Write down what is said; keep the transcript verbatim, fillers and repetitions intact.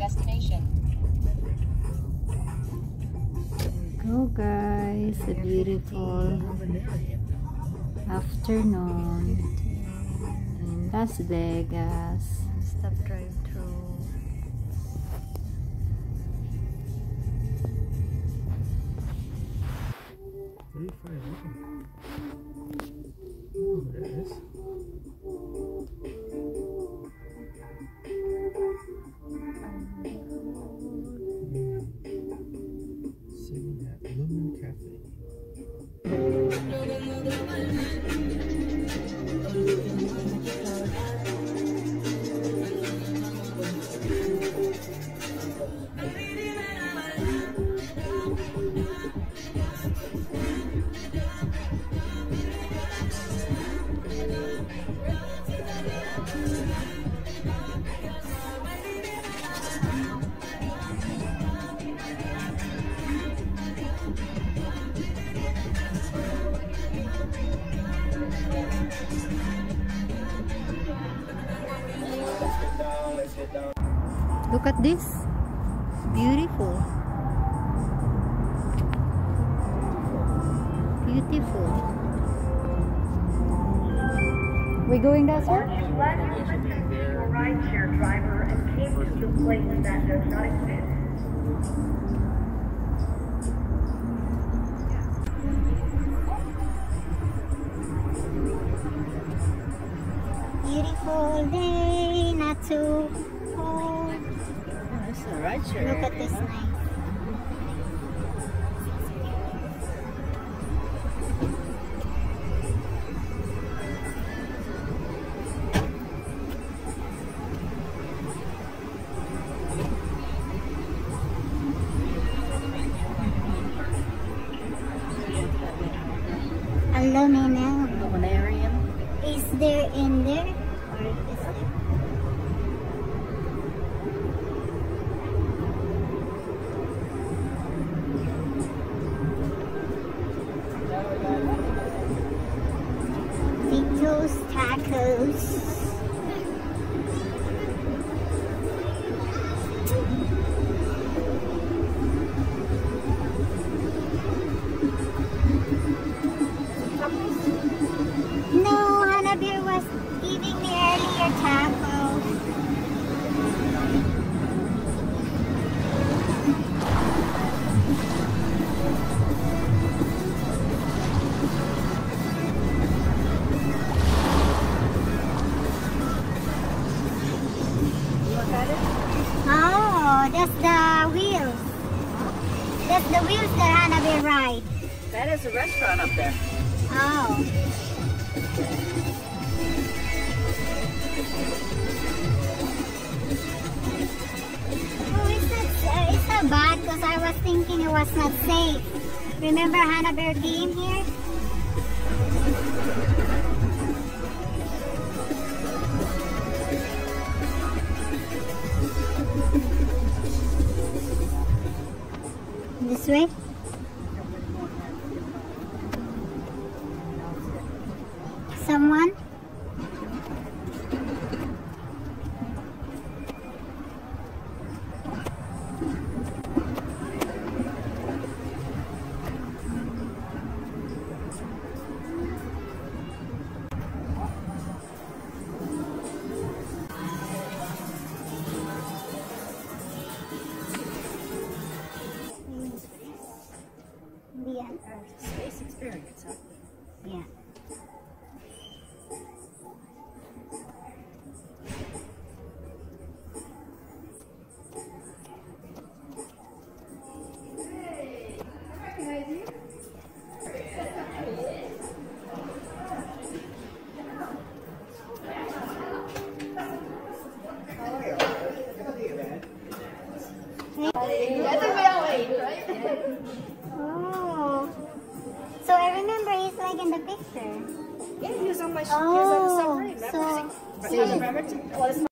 destination. Go guys, a beautiful afternoon in Las Vegas. Stop drive through. thirty-five. Oh, there it is. Sitting at Lumen Cafe. Look at this. Beautiful. Beautiful. We going that way? Your rideshare driver and came to the place that does not exist. Beautiful day, not too cold. That's a rideshare. Look at this nice. Aluminum. Aluminarium. Is there in there? Or is there? Tito's Tacos. No, Hannah Bear was giving me earlier tacos. Oh, that's the wheels. That's the wheels that Hannah Bear ride. That is a restaurant up there. Oh. Oh, it's not, uh, it's not bad because I was thinking it was not safe. Remember Hannah Bear came here? This way? Someone? Beyond Earth. Space experience, huh? Yeah. Oh. So I remember he's like in the picture. Yeah, he was on my, Oh, he was on the submarine. Remember? so- Remember? Well, it's